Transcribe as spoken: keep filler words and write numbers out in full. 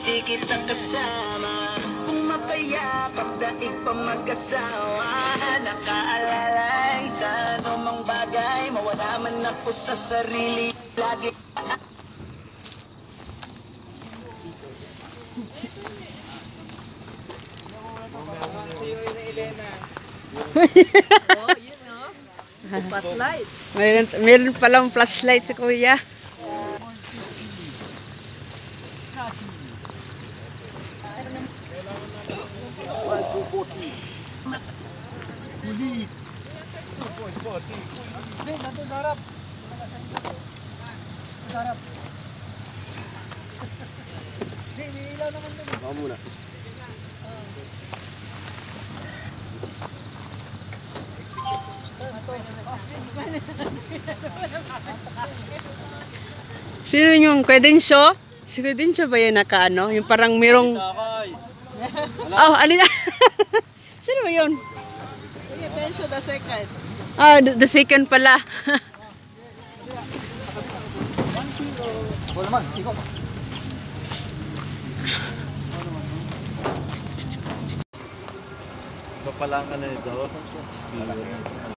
di kita kasama. Kung mapayakap daig pa mag-asawa, nakaalalay sa anumang bagay, mawala man ako sa sarili lagi. Oh, yun no. Spotlight. Meron, meron palang flashlight si kuya. Huli. two point four, see. Hindi, nandun sa harap. Sa harap. Hindi, may ilaw naman dun. Baka muna. Sino yung Credensyo? Si Credensyo ba yan naka ano? Yung parang merong... Oh, alin na? Sino ba yun? Attention the second. Ah, the, the second pala. Wala naman, ikot. Papalang ka na nito.